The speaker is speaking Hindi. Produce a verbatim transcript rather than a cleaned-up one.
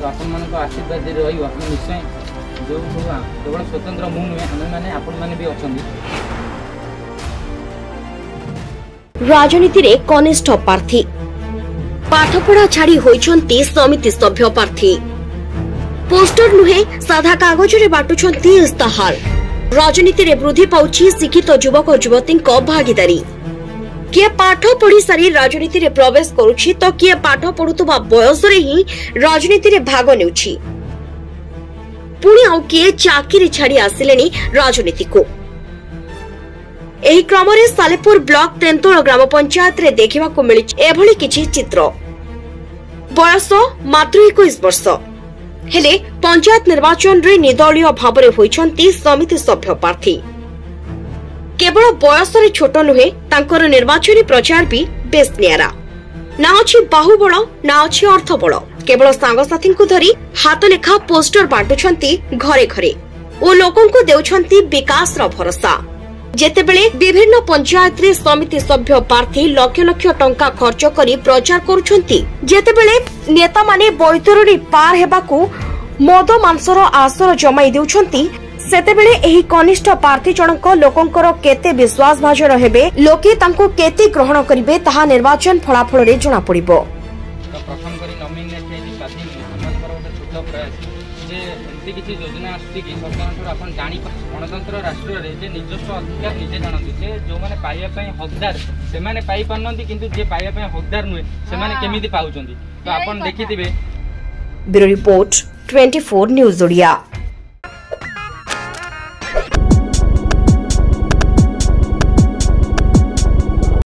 तो आपण मान आशीर्वाद रही निश्चय जो केवल स्वतंत्र मु नुहे आम मैंने आपण मैंने भी अच्छा राजनीति रे कनिष्ठ प्रार्थी पाठपढ़ा छाड़ी होइछंती समिति सभ्य प्रार्थी पोस्टर नुहे साधा कागज रे बाटुछंती इस्ताहार राजनीति रे वृद्धि पाउछि शिक्षित युवक युवती भागीदारी किए पाठ पढ़ी सारी राजनीति रे प्रवेश करुछि तो किए पाठ पढ़ुतबा बयस रे ही राजनीति रे भाग नेउछि पुणी आउ किए चाकरी छाड़ी आसिलेनी राजनीति को एही क्रम रे सालेपुर ब्लॉक तेंतोल ग्राम पंचायत रे देखिबा को मिली एभली किछि चित्र बयस मात्र इक्कीस वर्ष हेले पंचायत निर्वाचन रे निर्दलीय भावरे होइछंती समिति सभ्य प्रार्थी केवल बयस रे छोट नुहे तांकर निर्वाचनी प्रचार भी बेस नियारा ना अछि बाहुबल ना अछि अर्थबल केवल सांगसाथी को धरी हाथ लेखा पोस्टर बांटुछंती घरे घरे ओ लोकन को देउछंती विकास रो भरोसा जेतेबेले विभिन्न पंचायत रे समिति सभ्य प्रार्थी लक्ष लक्ष टंका खर्च करी प्रचार करुछंती जेतेबेले नेता माने बैतरणी पार हेबाकू मद मांसर आसर जमाई देउछंती सेतेबेले एही कनिष्ठ प्रार्थी जनक लोकंकर केते विश्वास भाजन हेबे लोके तांको केते ग्रहण करिवे ताहा निर्वाचन फलाफल रे जणा पड़िबो प्रथम करी नॉमिनेट हेली स्वाधीन हमनकर ओटे छोट प्रयास जे एंती किछि योजना आछि कि सरकार थोर अपन जानि गणतंत्र राष्ट्र रे जे निजस्व अधिकार निजे जानନ୍ତି जे जो माने पाइया पई हकदार से माने पाई पारनंती किंतु जे पाइया पई हकदार नुहे से माने केमिति पाउचंती तो अपन देखिथिबे। ब्यूरो रिपोर्ट चौबीस न्यूज ओडिया।